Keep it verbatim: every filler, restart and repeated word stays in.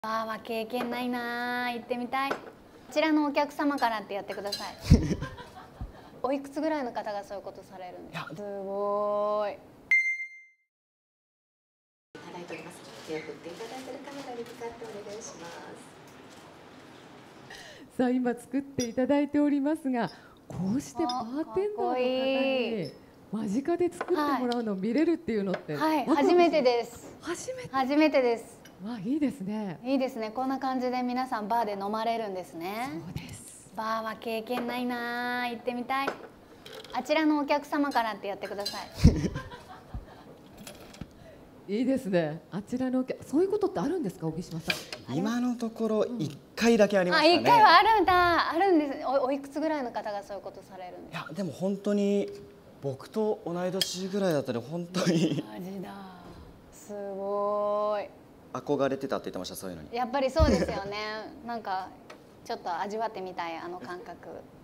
バーは経験ないなー、行ってみたい。こちらのお客様からってやってください。おいくつぐらいの方がそういうことされるんですか。すごーい。 いただいております。手を振っていただいているカメラに向かってお願いします。 さあ今作っていただいておりますが、こうしてバーテンダーの方に間近で作ってもらうのを見れるっていうのって、 はい、初めてです。 初めて。 初めてです。 わあ、いいですね。 いいですね。こんな感じで皆さんバーで飲まれるんですね。 そうです。 バーは経験ないなー、行ってみたい。あちらのお客様からってやってください。いいですね。あちらのお客、そういうことってあるんですか、小木島さん。 今のところ一回だけありましたね。 あ、一回はあるんだ、あるんです。お、おいくつぐらいの方がそういうことされるんですか。 いや、でも本当に僕と同い年ぐらいだったら本当にマジだ。すごーい。 憧れてたって言ってました、そういうのに。 やっぱりそうですよね。なんかちょっと味わってみたいあの感覚。